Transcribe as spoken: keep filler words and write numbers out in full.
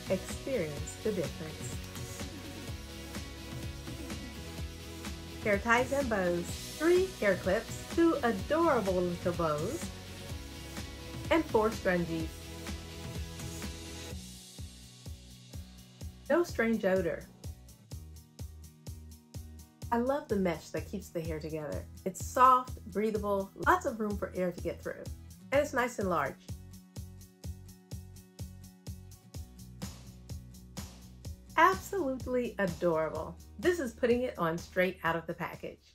Experience the difference. Hair ties and bows, three hair clips, two adorable little bows, and four scrunchies. No strange odor. I love the mesh that keeps the hair together. It's soft, breathable, lots of room for air to get through, and it's nice and large. Absolutely adorable. This is putting it on straight out of the package.